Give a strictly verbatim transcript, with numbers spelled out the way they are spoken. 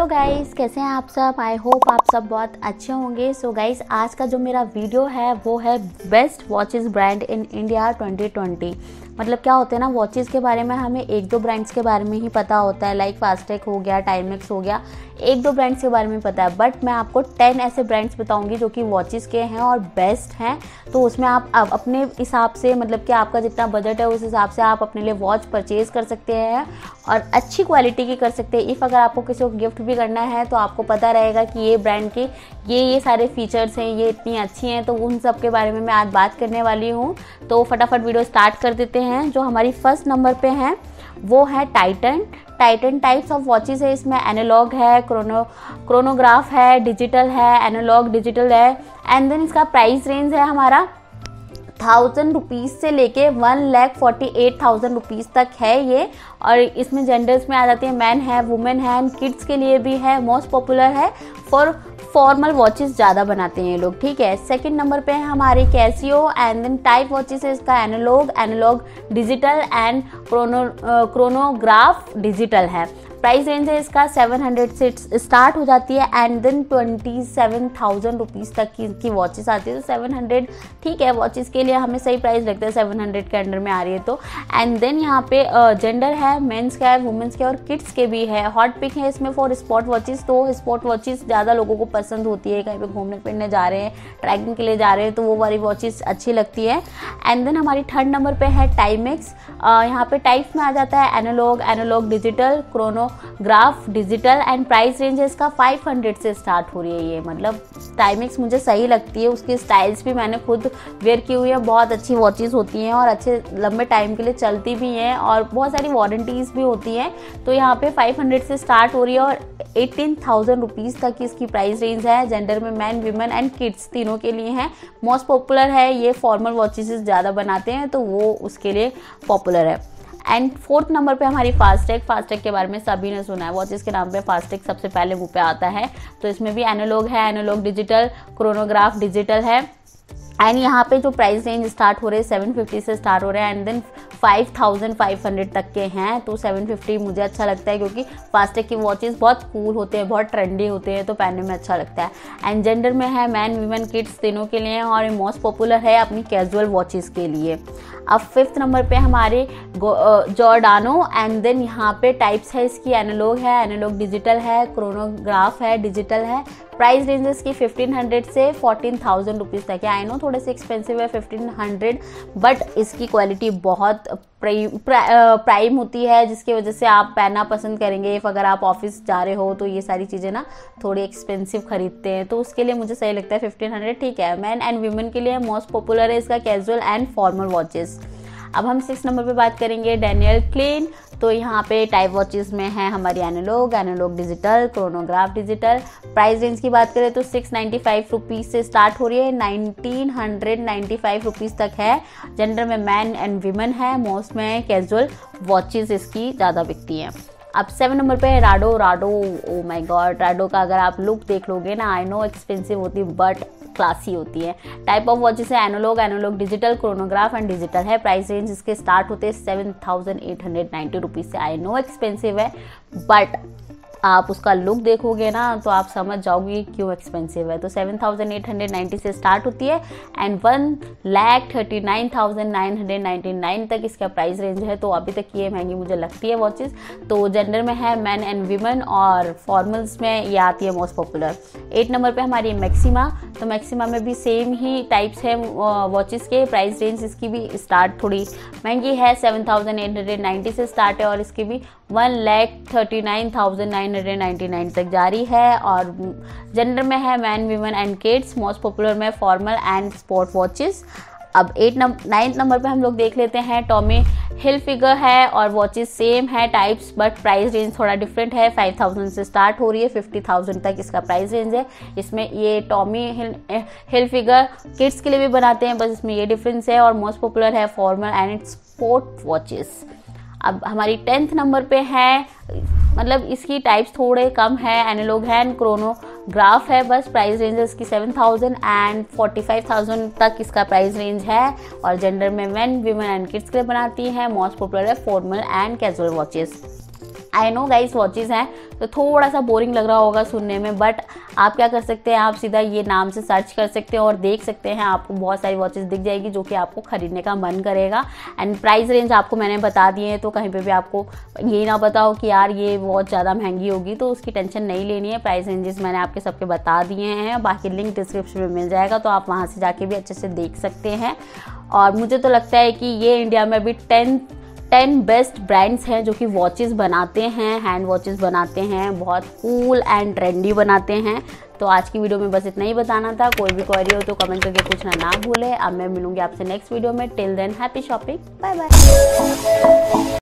Guys, कैसे हैं आप सब। आई होप आप सब बहुत अच्छे होंगे। सो गाइस, आज का जो मेरा वीडियो है वो है best watches brand in India twenty twenty. मतलब क्या होते हैं ना, वॉचेस के बारे में हमें एक दो ब्रांड्स के बारे में ही पता होता है, लाइक फास्टेक हो गया, टाइमेक्स हो गया, एक दो ब्रांड्स के बारे में पता है। बट मैं आपको टेन ऐसे ब्रांड्स बताऊंगी जो कि वॉचेस के हैं और बेस्ट हैं। तो उसमें आप, आप अपने हिसाब से, मतलब कि आपका जितना बजट है उस हिसाब से आप अपने लिए वॉच परचेज़ कर सकते हैं और अच्छी क्वालिटी की कर सकते हैं। इफ़ अगर आपको किसी को गिफ्ट भी करना है तो आपको पता रहेगा कि ये ब्रांड के ये ये सारे फीचर्स हैं, ये इतनी अच्छी हैं। तो उन सब के बारे में मैं आज बात करने वाली हूँ। तो फटाफट वीडियो स्टार्ट कर देते हैं। जो हमारी फर्स्ट नंबर पे है वो है Titan. Titan types of watches है। इसमें एनालॉग है, क्रोनो क्रोनोग्राफ है, डिजिटल है, एनालॉग डिजिटल है। एंड देन इसका प्राइस रेंज है हमारा थाउजेंड रुपीज़ से लेके one lakh forty eight thousand rupees तक है ये। और इसमें जेंडर्स में आ जाती है, मैन है, वुमेन है, एंड किड्स के लिए भी है। मोस्ट पॉपुलर है फॉर फॉर्मल वॉचेस ज़्यादा बनाते हैं ये लोग, ठीक है। सेकंड नंबर पे है हमारी Casio. And then type watches है इसका analog, analog digital and chrono chronograph digital है। प्राइस रेंज है इसका सेवन हंड्रेड से स्टार्ट हो जाती है and then twenty seven thousand rupees तक की इसकी वॉचेस आती है। तो सेवन हंड्रेड ठीक है, वॉचेस के लिए हमें सही प्राइस लगता है, सेवन हंड्रेड के अंडर में आ रही है तो। एंड देन यहाँ पे जेंडर है, मेंस का है, वुमेंस के और किड्स के भी है। हॉट पिक है इसमें फॉर स्पॉट वॉचेस। तो स्पॉट वॉचेस ज़्यादा लोगों को पसंद होती है, कहीं पे घूमने फिरने जा रहे हैं, ट्रैकिंग के लिए जा रहे हैं तो वो वाली वॉचेस अच्छी लगती है। एंड देन हमारी थर्ड नंबर पे है टाइमेक्स। यहाँ पे टाइप्स में आ जाता है analog, analog digital, chronograph digital. And price range है इसका फाइव हंड्रेड से स्टार्ट हो रही है ये। मतलब टाइमेक्स मुझे सही लगती है, उसकी स्टाइल्स भी मैंने खुद वेयर की हुई है। बहुत अच्छी वॉचेस होती हैं और अच्छे लंबे टाइम के लिए चलती भी हैं और बहुत सारी वारंटीज़ भी होती हैं। तो यहाँ पे फाइव हंड्रेड से स्टार्ट हो रही है और एटीन थाउजेंड रुपीज़ तक की इसकी प्राइस रेंज है। जेंडर में मैन, वीमेन एंड किड्स तीनों के लिए है। मोस्ट पॉपुलर है ये, फॉर्मल वॉचेस ज़्यादा बनाते हैं तो वो उसके लिए पॉपुलर है। एंड फोर्थ नंबर पे हमारी फास्टेक। फास्टेक के बारे में सभी ने सुना है, वॉचेस के नाम पे फास्टेक सबसे पहले मुँह पे आता है। तो इसमें भी एनालॉग है, एनालॉग डिजिटल, क्रोनोग्राफ डिजिटल है। एंड यहाँ पे जो प्राइस रेंज स्टार्ट हो रहे हैं सेवन फिफ्टी से स्टार्ट हो रहे हैं and then five thousand five hundred तक के हैं। तो सेवन फिफ्टी मुझे अच्छा लगता है क्योंकि फास्टेक की वॉचेस बहुत कूल होते हैं, बहुत ट्रेंडी होते हैं तो पहनने में अच्छा लगता है। एंड जेंडर में है मैन, वीमेन, किड्स तीनों के लिए और मोस्ट पॉपुलर है अपनी कैजुअल वॉचेस के लिए। अब फिफ्थ नंबर पे हमारे जॉर्डानो। एंड देन यहाँ पे टाइप्स है इसकी, एनालॉग है, एनालॉग डिजिटल है, क्रोनोग्राफ है, डिजिटल है। प्राइस रेंज इसकी फिफ्टीन हंड्रेड से फोर्टीन थाउजेंड रुपीज़ तक है। आई नो थोड़े से एक्सपेंसिव है फिफ्टीन हंड्रेड, बट इसकी क्वालिटी बहुत प्राइम प्राइम होती है जिसकी वजह से आप पहनना पसंद करेंगे। इफ़ अगर आप ऑफिस जा रहे हो तो ये सारी चीज़ें ना थोड़ी एक्सपेंसिव खरीदते हैं तो उसके लिए मुझे सही लगता है फिफ्टीन हंड्रेड, ठीक है। मैन एंड वीमेन के लिए मोस्ट पॉपुलर है इसका कैजुअल एंड फॉर्मल वॉचेस। अब हम सिक्स नंबर पे बात करेंगे डैनियल क्लेन। तो यहाँ पे टाइप वॉचेस में है हमारी analog, analog digital, chronograph digital. Price range की बात करें तो सिक्स नाइन्टी फाइव रुपीज़ से स्टार्ट हो रही है, nineteen hundred ninety five rupees तक है। जेंडर में मैन एंड वीमेन है, मोस्ट में कैजुअल वॉचेस इसकी ज़्यादा बिकती हैं। अब सेवन नंबर पे है Rado. Rado, oh my god, Rado का अगर आप लुक देख लोगे ना, आई नो एक्सपेंसिव होती है बट क्लासी होती है। टाइप ऑफ वॉचेस है analog, analog digital, chronograph and digital है। प्राइस रेंज इसके स्टार्ट होते हैं seven thousand eight hundred ninety rupees से। आई नो एक्सपेंसिव है बट आप उसका लुक देखोगे ना तो आप समझ जाओगे क्यों एक्सपेंसिव है। तो seven thousand eight hundred ninety से स्टार्ट होती है and one lakh thirty nine thousand nine hundred ninety nine तक इसका प्राइस रेंज है। तो अभी तक ये महंगी मुझे लगती है वॉचेस। तो जेंडर में है मैन एंड वीमेन और फॉर्मल्स में ये आती है मोस्ट पॉपुलर। एट नंबर पे हमारी मैक्सिमा। तो मैक्सिमा में भी सेम ही टाइप्स है वॉचेस के। प्राइस रेंज इसकी भी स्टार्ट थोड़ी महंगी है, seven thousand eight hundred ninety से स्टार्ट है और इसकी भी one lakh thirty nine thousand nine hundred ninety nine तक जारी है। और जेंडर में है man, women and kids. Most popular में फॉर्मल एंड स्पोर्ट वॉचेस। अब एट नंबर नाइन्थ नंबर पे हम लोग देख लेते हैं टॉमी हिलफिगर है और वॉचेस सेम है टाइप्स बट प्राइस रेंज थोड़ा डिफरेंट है। फाइव थाउजेंड से स्टार्ट हो रही है, फिफ्टी थाउजेंड तक इसका प्राइस रेंज है। इसमें ये टॉमी हिल हिलफिगर किड्स के लिए भी बनाते हैं, बस इसमें ये डिफरेंस है और मोस्ट पॉपुलर है फॉर्मल एंड स्पोर्ट वॉचेस। अब हमारी टेंथ नंबर पे है, मतलब इसकी टाइप्स थोड़े कम है, एनालॉग है एंड क्रोनोग्राफ है। बस प्राइस रेंज है इसकी seven thousand and forty five thousand तक इसका प्राइस रेंज है और जेंडर में मैन, वीमेन एंड किड्स के लिए बनाती है। मोस्ट पॉपुलर है formal and casual watches. I know guys watches हैं तो थोड़ा सा बोरिंग लग रहा होगा सुनने में, बट आप क्या कर सकते हैं, आप सीधा ये नाम से सर्च कर सकते हैं और देख सकते हैं, आपको बहुत सारी वॉचेस दिख जाएगी जो कि आपको खरीदने का मन करेगा। एंड प्राइस रेंज आपको मैंने बता दिए हैं, तो कहीं पे भी आपको ये ना बताओ कि यार ये वॉच ज़्यादा महंगी होगी, तो उसकी टेंशन नहीं लेनी है। प्राइस रेंजेस मैंने आपके सबके बता दिए हैं, बाकी लिंक डिस्क्रिप्शन में मिल जाएगा, तो आप वहाँ से जाके भी अच्छे से देख सकते हैं। और मुझे तो लगता है कि ये इंडिया में भी टेन टेन बेस्ट ब्रांड्स हैं जो कि वॉचेस बनाते हैं, हैंड वॉचेस बनाते हैं, बहुत कूल एंड ट्रेंडी बनाते हैं। तो आज की वीडियो में बस इतना ही बताना था। कोई भी क्वेरी हो तो कमेंट करके पूछना ना भूलें। अब मैं मिलूंगी आपसे नेक्स्ट वीडियो में। Till then happy shopping, bye bye.